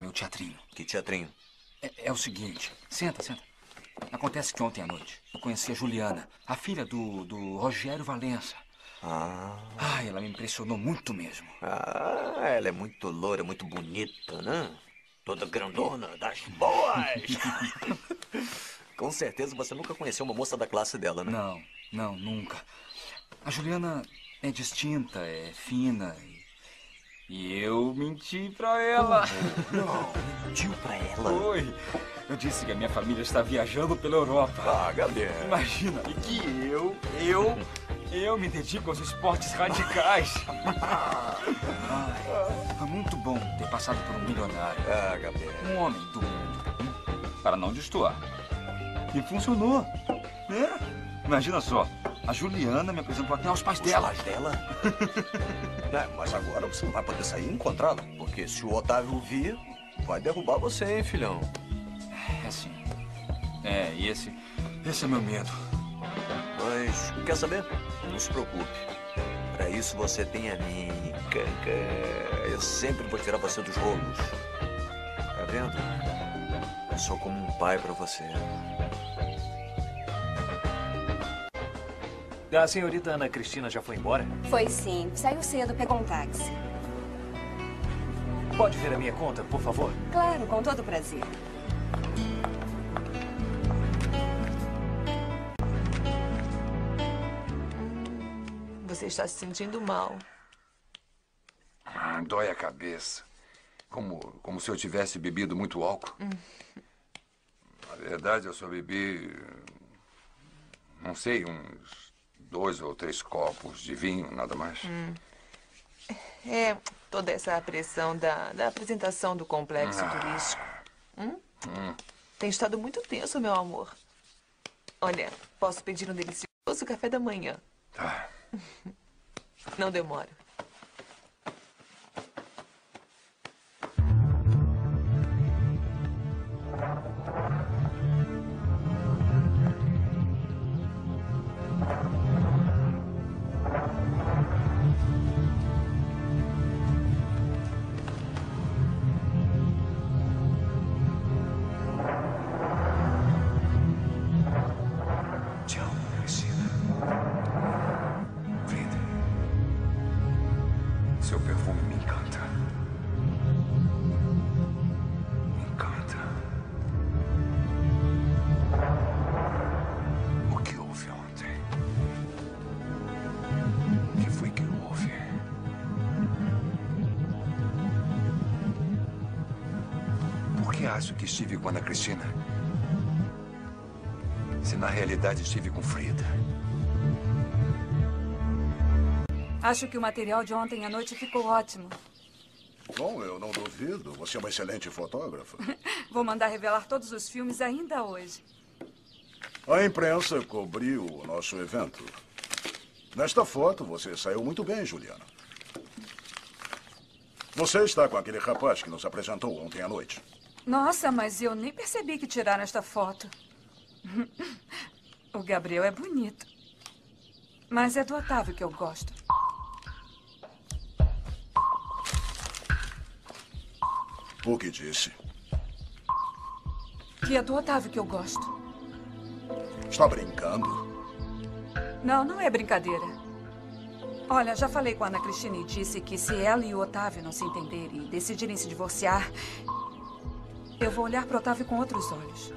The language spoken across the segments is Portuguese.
meu teatrinho. Que teatrinho? É o seguinte. Senta, senta. Acontece que ontem à noite eu conheci a Juliana, a filha do Rogério Valença. Ah, ela me impressionou muito mesmo. Ah, ela é muito loura, muito bonita, né? Toda grandona, das boas. Com certeza você nunca conheceu uma moça da classe dela, né? Não, nunca. A Juliana é distinta, é fina e eu menti pra ela. Não, mentiu pra ela? Foi. Eu disse que a minha família está viajando pela Europa. Ah, Gabriel. Imagina, e que eu me dedico aos esportes radicais. Foi muito bom ter passado por um milionário. Ah, Gabriel. Um homem do mundo. Para não destoar. E funcionou. É. Imagina só, a Juliana me apresentou até aos pais dela. Os pais dela? Mas agora você não vai poder sair e encontrá-la. Porque se o Otávio vir, vai derrubar você, hein, filhão? É sim. E esse é meu medo. Mas, quer saber? Não se preocupe. Para isso você tem a mim. Eu sempre vou tirar você dos rolos. Tá vendo? Eu sou como um pai para você. A senhorita Ana Cristina já foi embora? Foi sim. Saiu cedo, pegou um táxi. Pode ver a minha conta, por favor? Claro, com todo prazer. Você está se sentindo mal. Dói a cabeça. Como se eu tivesse bebido muito álcool. Na verdade, eu só bebi, não sei, uns 2 ou 3 copos de vinho, nada mais. É toda essa pressão da apresentação do complexo turístico. Tem estado muito tenso, meu amor. Olha, posso pedir um delicioso café da manhã. Tá. Não demora. Tchau, Cristina. Frida. Seu perfume me encanta. Me encanta. O que houve ontem? O que foi que houve? Por que acho que estive com Ana Cristina? Se na realidade estive com Frida. Acho que o material de ontem à noite ficou ótimo. Bom, eu não duvido. Você é uma excelente fotógrafa. Vou mandar revelar todos os filmes ainda hoje. A imprensa cobriu o nosso evento. Nesta foto, você saiu muito bem, Juliana. Você está com aquele rapaz que nos apresentou ontem à noite. Nossa, mas eu nem percebi que tiraram esta foto. O Gabriel é bonito. Mas é do Otávio que eu gosto. O que disse? Que é do Otávio que eu gosto. Está brincando? Não, não é brincadeira. Olha, já falei com a Ana Cristina e disse que se ela e o Otávio não se entenderem e decidirem se divorciar, eu vou olhar para o Otávio com outros olhos.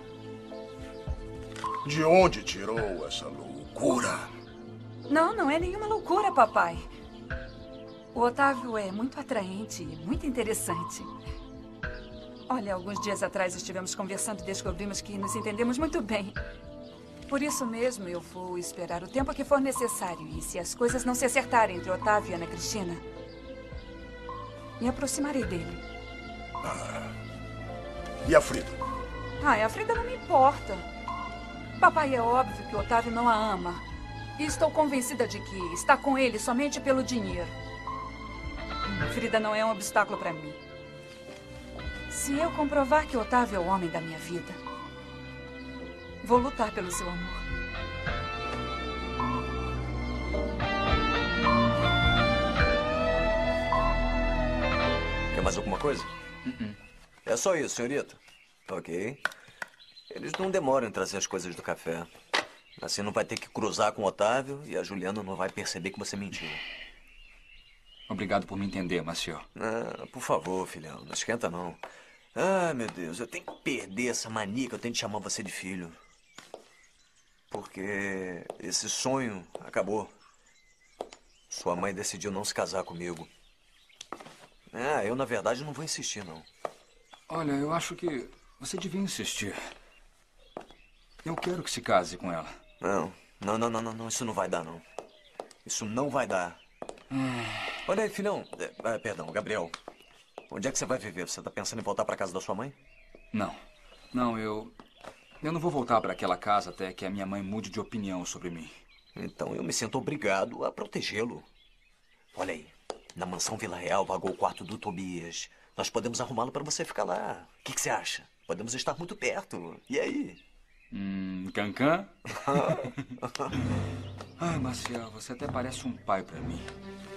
De onde tirou essa loucura? Não, não é nenhuma loucura, papai. O Otávio é muito atraente e muito interessante. Olha, alguns dias atrás estivemos conversando e descobrimos que nos entendemos muito bem. Por isso mesmo, eu vou esperar o tempo que for necessário. E se as coisas não se acertarem entre Otávio e Ana Cristina, me aproximarei dele. E a Frida? A Frida não me importa. Papai, é óbvio que Otávio não a ama. E estou convencida de que está com ele somente pelo dinheiro. Frida não é um obstáculo para mim. Se eu comprovar que Otávio é o homem da minha vida, vou lutar pelo seu amor. Quer mais alguma coisa? É só isso, senhorita. Ok. Eles não demoram em trazer as coisas do café. Assim não vai ter que cruzar com o Otávio e a Juliana não vai perceber que você mentiu. Obrigado por me entender, Maciel. Ah, por favor, filhão. Não esquenta, não. Ah, meu Deus. Eu tenho que perder essa mania que eu tenho de chamar você de filho. Porque esse sonho acabou. Sua mãe decidiu não se casar comigo. Eu, na verdade, não vou insistir, não. Olha, eu acho que você devia insistir. Eu quero que se case com ela. Não. Isso não vai dar, não. Isso não vai dar. Olha aí, filhão. Perdão, Gabriel. Onde é que você vai viver? Você tá pensando em voltar pra casa da sua mãe? Não, eu não vou voltar para aquela casa até que a minha mãe mude de opinião sobre mim. Então eu me sinto obrigado a protegê-lo. Olha aí, na mansão Vila Real vagou o quarto do Tobias. Nós podemos arrumá-lo para você ficar lá. O que você acha? Podemos estar muito perto. E aí? Cancan? Ai, Maciel, você até parece um pai para mim.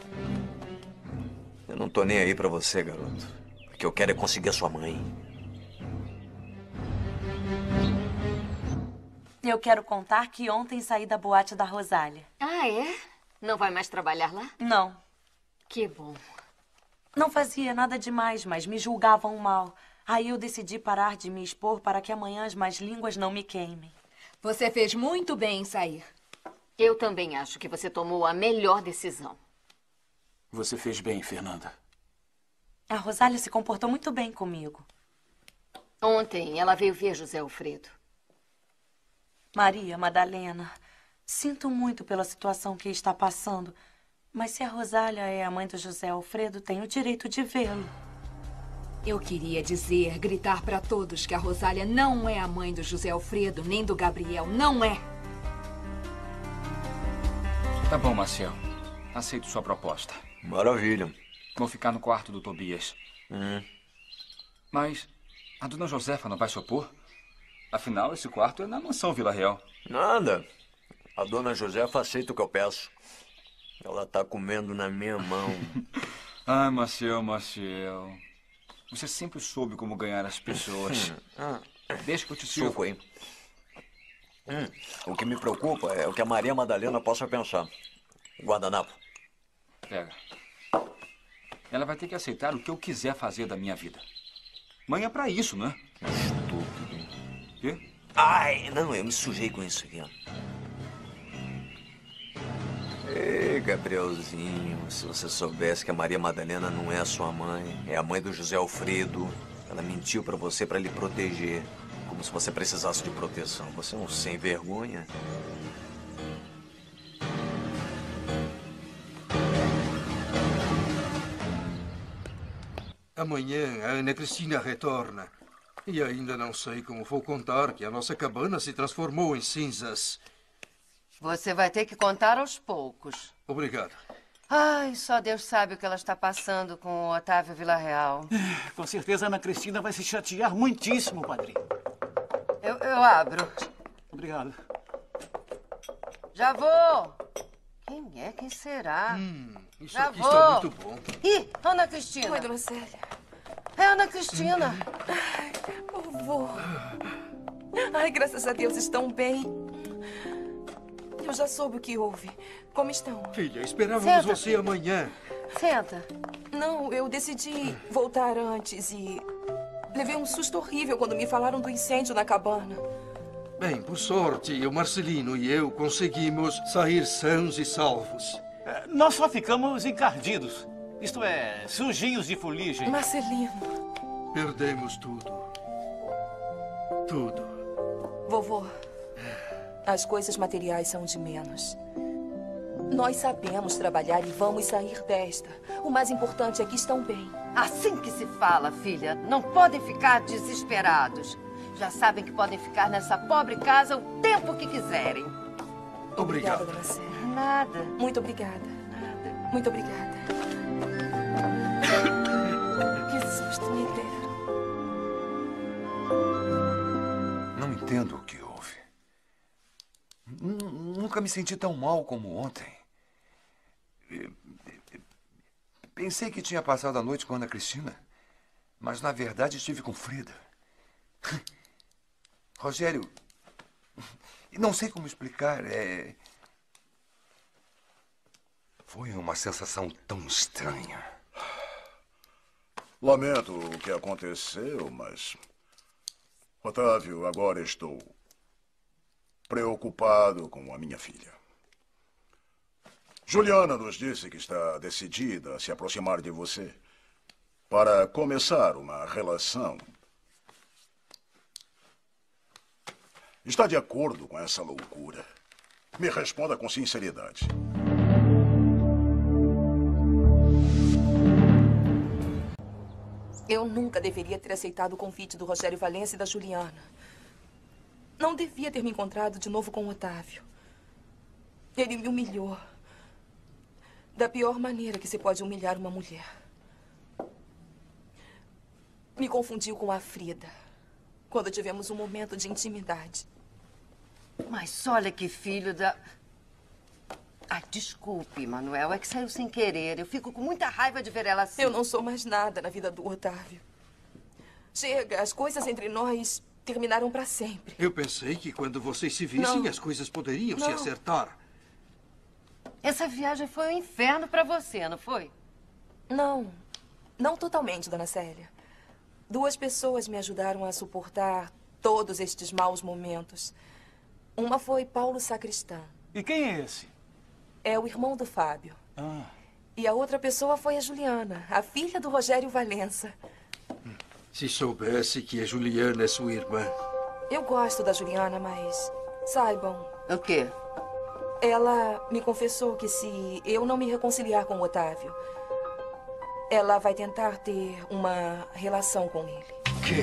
Eu não tô nem aí para você, garoto. O que eu quero é conseguir a sua mãe. Eu quero contar que ontem saí da boate da Rosália. Ah, é? Não vai mais trabalhar lá? Não. Que bom. Não fazia nada demais, mas me julgavam mal. Aí eu decidi parar de me expor para que amanhã as más línguas não me queimem. Você fez muito bem em sair. Eu também acho que você tomou a melhor decisão. Você fez bem, Fernanda. A Rosália se comportou muito bem comigo. Ontem ela veio ver José Alfredo. Maria Madalena, sinto muito pela situação que está passando, mas se a Rosália é a mãe do José Alfredo, tenho o direito de vê-lo. Eu queria dizer, gritar para todos que a Rosália não é a mãe do José Alfredo, nem do Gabriel. Não é. Tá bom, Maciel. Aceito sua proposta. Maravilha. Vou ficar no quarto do Tobias. Mas a dona Josefa não vai se opor? Afinal, esse quarto é na mansão Vila Real. Nada. A dona Josefa aceita o que eu peço. Ela tá comendo na minha mão. Ai, Maciel. Você sempre soube como ganhar as pessoas. Deixa que eu te sirvo. Suco, hein? O que me preocupa é o que a Maria Madalena possa pensar. Guardanapo. Pega. Ela vai ter que aceitar o que eu quiser fazer da minha vida. Mãe é pra isso, né? Estúpido. Quê? Ai, não, eu me sujei com isso aqui, ó. Ei, Gabrielzinho, se você soubesse que a Maria Madalena não é a sua mãe, é a mãe do José Alfredo. Ela mentiu pra você pra lhe proteger. Como se você precisasse de proteção. Você é um sem vergonha. Amanhã a Ana Cristina retorna. E ainda não sei como vou contar que a nossa cabana se transformou em cinzas. Você vai ter que contar aos poucos. Obrigado. Ai, só Deus sabe o que ela está passando com o Otávio Villarreal. Com certeza a Ana Cristina vai se chatear muitíssimo, padrinho. Eu abro. Obrigado. Já vou. Quem é? Quem será? Isso Já aqui vou. está muito bom. Ih, Ana Cristina. Oi, dona Célia. É Ana Cristina. Vovô. Ai, graças a Deus, estão bem. Eu já soube o que houve. Como estão? Filha, esperávamos Senta, você filha. amanhã. Senta. Não, eu decidi voltar antes e levei um susto horrível quando me falaram do incêndio na cabana. Bem, por sorte, o Marcelino e eu conseguimos sair sãos e salvos. Nós só ficamos encardidos. Isto é, sujinhos de fuligem. Marcelino. Perdemos tudo. Tudo. Vovô, as coisas materiais são de menos. Nós sabemos trabalhar e vamos sair desta. O mais importante é que estão bem. Assim que se fala, filha. Não podem ficar desesperados. Já sabem que podem ficar nessa pobre casa o tempo que quiserem. Obrigada, dona Célia. Nada. Muito obrigada. Nada. Muito obrigada. Que susto me deram. Não entendo o que houve. Nunca me senti tão mal como ontem. Pensei que tinha passado a noite com a Ana Cristina. Mas, na verdade, estive com Frida. Rogério, não sei como explicar. Foi uma sensação tão estranha. Lamento o que aconteceu, mas... Otávio, agora estou preocupado com a minha filha. Juliana nos disse que está decidida a se aproximar de você para começar uma relação. Está de acordo com essa loucura? Me responda com sinceridade. Eu nunca deveria ter aceitado o convite do Rogério Valença e da Juliana. Não devia ter me encontrado de novo com o Otávio. Ele me humilhou. Da pior maneira que se pode humilhar uma mulher. Me confundiu com a Frida, quando tivemos um momento de intimidade. Mas olha que filho da... Ai, desculpe, Manuel, é que saiu sem querer. Eu fico com muita raiva de ver ela assim. Eu não sou mais nada na vida do Otávio. Chega, as coisas entre nós terminaram para sempre. Eu pensei que quando vocês se vissem, as coisas poderiam se acertar. Essa viagem foi um inferno para você, não foi? Não, não totalmente, dona Célia. 2 pessoas me ajudaram a suportar todos estes maus momentos. Uma foi Paulo Sacristã. E quem é esse? É o irmão do Fábio. E a outra pessoa foi a Juliana, a filha do Rogério Valença. Se soubesse que a Juliana é sua irmã. Eu gosto da Juliana, mas saibam... O quê? Ela me confessou que se eu não me reconciliar com o Otávio, ela vai tentar ter uma relação com ele. Que?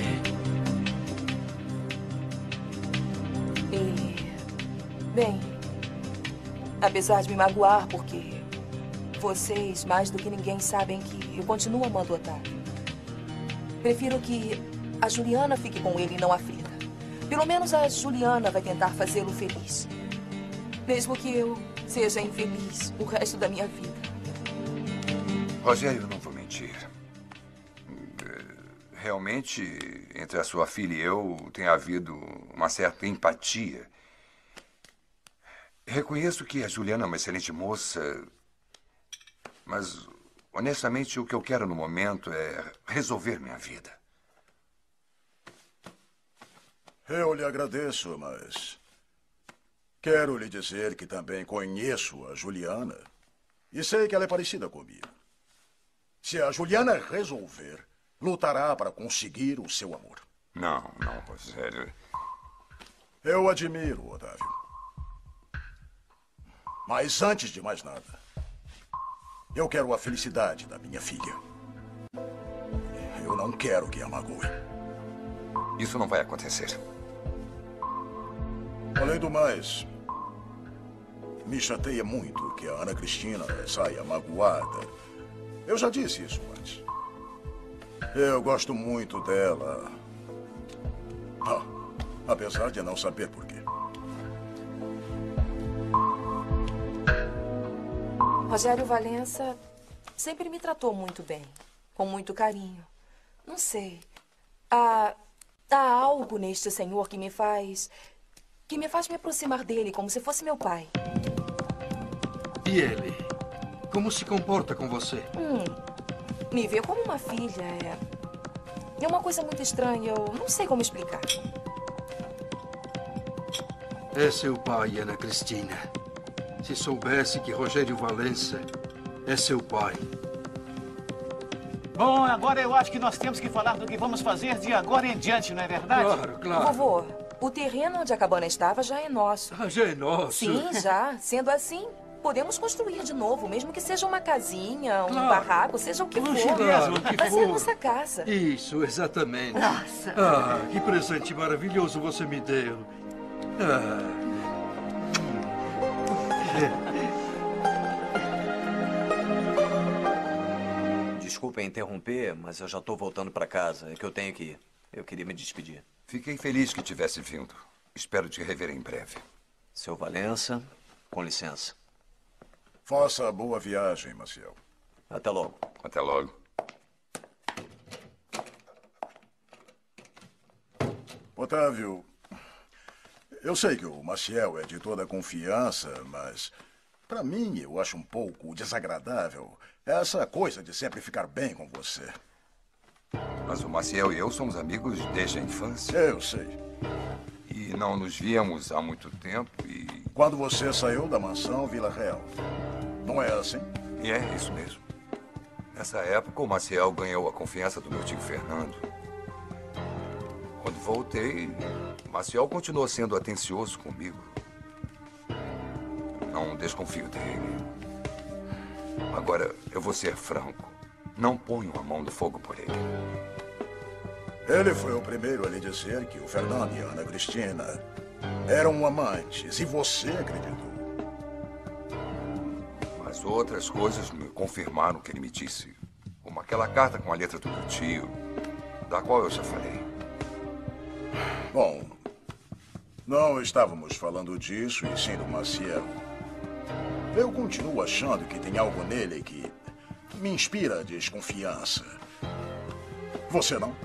Bem, apesar de me magoar, porque vocês, mais do que ninguém, sabem que eu continuo amando o Otávio. Prefiro que a Juliana fique com ele e não a Frida. Pelo menos a Juliana vai tentar fazê-lo feliz. Mesmo que eu seja infeliz o resto da minha vida. Rogério, eu não vou mentir. Realmente, entre a sua filha e eu, tem havido uma certa empatia. Reconheço que a Juliana é uma excelente moça, mas, honestamente, o que eu quero no momento é resolver minha vida. Eu lhe agradeço, mas... quero lhe dizer que também conheço a Juliana e sei que ela é parecida comigo. Se a Juliana resolver, lutará para conseguir o seu amor. Não, Rogério. Eu admiro, Otávio. Mas antes de mais nada, eu quero a felicidade da minha filha. Eu não quero que a magoe. Isso não vai acontecer. Além do mais, me chateia muito que a Ana Cristina saia magoada. Eu já disse isso antes. Eu gosto muito dela. Apesar de não saber por quê. Rogério Valença sempre me tratou muito bem, com muito carinho. Não sei. Há algo neste senhor que me faz me aproximar dele como se fosse meu pai. E ele? Como se comporta com você? Me vê como uma filha. É uma coisa muito estranha. Eu não sei como explicar. É seu pai, Ana Cristina. Se soubesse que Rogério Valença é seu pai. Bom, agora eu acho que nós temos que falar do que vamos fazer de agora em diante, não é verdade? Claro, claro. Vovô, o terreno onde a cabana estava já é nosso. Já é nosso? Sim, já. Sendo assim, podemos construir de novo, mesmo que seja uma casinha, um Claro. barraco, seja o que for. Claro, o que Vai ser a for. nossa casa. Isso, exatamente. Nossa. Que presente maravilhoso você me deu. Desculpem interromper, mas eu já estou voltando para casa. É que eu tenho que ir. Eu queria me despedir. Fiquei feliz que tivesse vindo. Espero te rever em breve. Seu Valença, com licença. Faça boa viagem, Maciel. Até logo. Até logo. Otávio, eu sei que o Maciel é de toda a confiança, mas para mim eu acho um pouco desagradável essa coisa de sempre ficar bem com você. Mas o Maciel e eu somos amigos desde a infância. Eu sei. E não nos víamos há muito tempo e... Quando você saiu da mansão Vila Real. Não é assim? É, isso mesmo. Nessa época, o Maciel ganhou a confiança do meu tio Fernando. Quando voltei, o Maciel continuou sendo atencioso comigo. Não desconfio dele. Agora, eu vou ser franco. Não ponho a mão no fogo por ele. Ele foi o primeiro a lhe dizer que o Fernando e a Ana Cristina eram amantes, e você acreditou. Mas outras coisas me confirmaram o que ele me disse. Como aquela carta com a letra do meu tio, da qual eu já falei. Bom, não estávamos falando disso e sim do Maciel. Eu continuo achando que tem algo nele que me inspira desconfiança. Você não?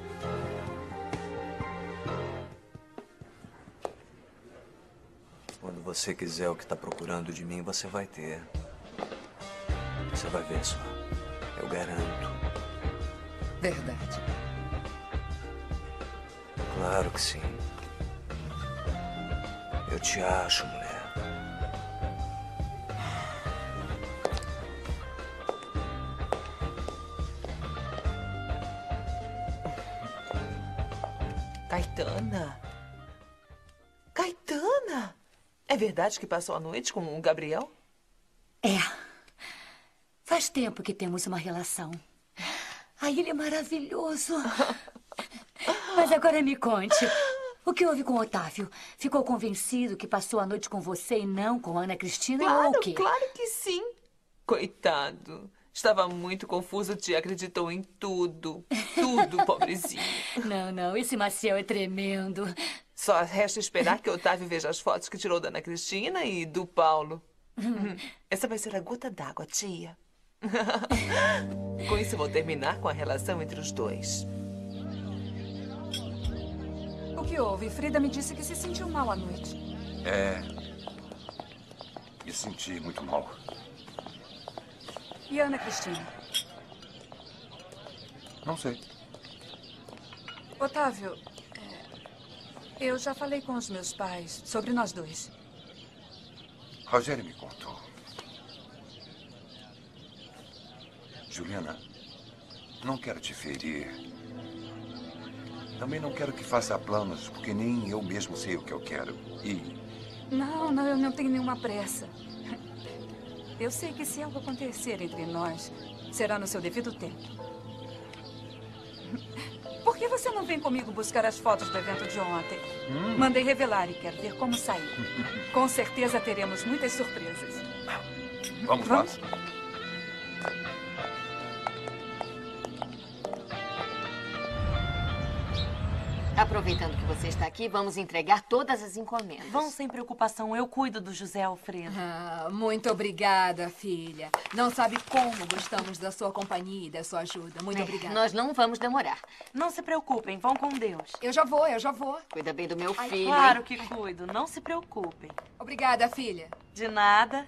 Quando você quiser o que está procurando de mim, você vai ter. Você vai ver só. Eu garanto. Verdade. Claro que sim. Eu te acho, mulher. Caetana? Caetana? É verdade que passou a noite com o Gabriel? É. Faz tempo que temos uma relação. Ai, ele é maravilhoso. Mas agora me conte. O que houve com o Otávio? Ficou convencido que passou a noite com você e não com a Ana Cristina? Claro, ou o quê? claro que sim. Coitado. Estava muito confuso, tia. Acreditou em tudo. Tudo, pobrezinho. Não. Esse Maciel é tremendo. Só resta esperar que o Otávio veja as fotos que tirou da Ana Cristina e do Paulo. Essa vai ser a gota d'água, tia. Com isso, vou terminar com a relação entre os dois. O que houve? Frida me disse que se sentiu mal à noite. É. Me senti muito mal. E a Ana Cristina? Não sei. Otávio, eu já falei com os meus pais sobre nós dois. Rogério me contou. Juliana, não quero te ferir. Também não quero que faça planos, porque nem eu mesmo sei o que eu quero. E... Não, eu não tenho nenhuma pressa. Eu sei que se algo acontecer entre nós, será no seu devido tempo. Por que você não vem comigo buscar as fotos do evento de ontem? Mandei revelar e quero ver como saiu. Com certeza teremos muitas surpresas. Vamos lá. Aproveitando que você está aqui, vamos entregar todas as encomendas. Vão sem preocupação, eu cuido do José Alfredo. Muito obrigada, filha. Não sabe como gostamos da sua companhia e da sua ajuda. Muito obrigada. Nós não vamos demorar. Não se preocupem, vão com Deus. Eu já vou. Cuida bem do meu filho. Claro hein? que cuido, não se preocupem. Obrigada, filha. De nada.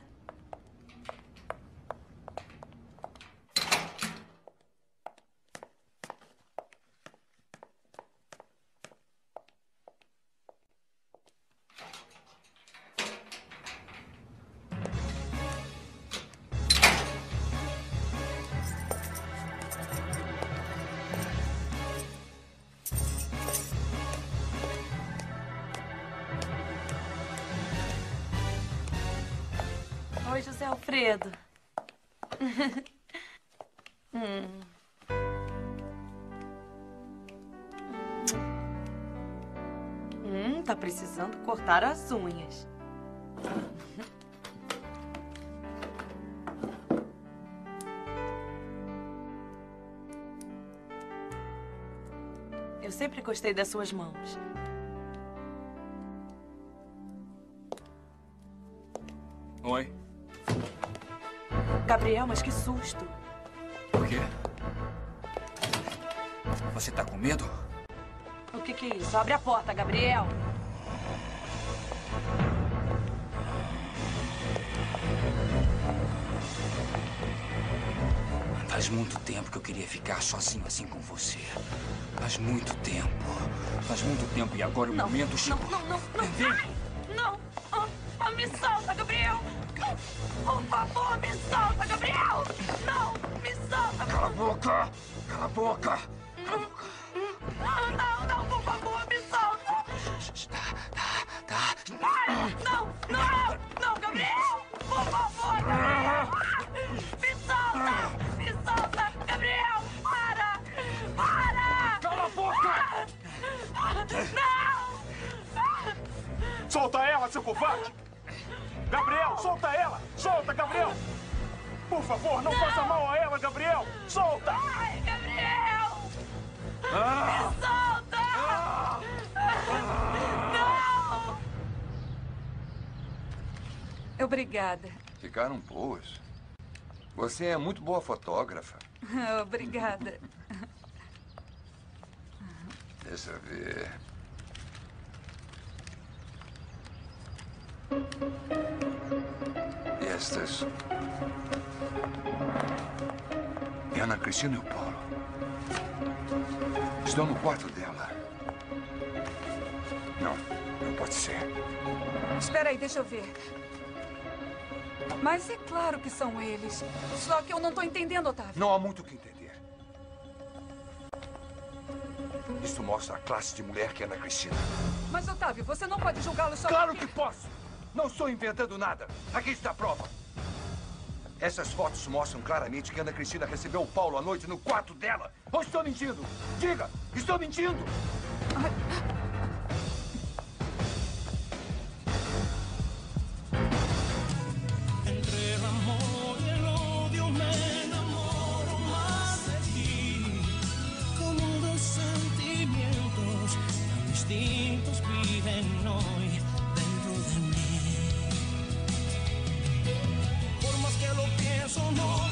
Oi, José Alfredo. Tá precisando cortar as unhas. Eu sempre gostei das suas mãos. Oi. Gabriel, mas que susto. Por quê? Você tá com medo? O que é isso? Abre a porta, Gabriel. Faz muito tempo que eu queria ficar sozinho assim com você. Faz muito tempo. Faz muito tempo e agora o momento chegou. Não. Vem. Não. Me solta, Gabriel. Por favor, me solta, Gabriel. Não, me solta. Cala a boca. Cala a boca. Não, por favor, me solta. Tá. Não, Gabriel. Por favor, Gabriel. Me solta, Gabriel. Para. Cala a boca. Não. Solta ela, seu covarde. Gabriel, solta ela. Solta, Gabriel. Por favor, não faça mal a ela, Gabriel. Solta. Ai, Gabriel. Me solta. Não. Obrigada. Ficaram boas. Você é muito boa fotógrafa. Obrigada. Deixa eu ver. E estas? E Ana Cristina e o Paulo estão no quarto dela. Não pode ser. Espera aí, deixa eu ver. Mas é claro que são eles. Só que eu não estou entendendo, Otávio. Não há muito o que entender. Isso mostra a classe de mulher que é Ana Cristina. Mas, Otávio, você não pode julgá-lo só Claro porque... que posso! Não estou inventando nada. Aqui está a prova. Essas fotos mostram claramente que Ana Cristina recebeu o Paulo à noite no quarto dela. Ou estou mentindo? Diga! Estou mentindo! Entre el amor y el odio me enamoro más de ti. Como dos sentimientos tan distintos viven hoy dentro de mí. Por más que lo pienso, no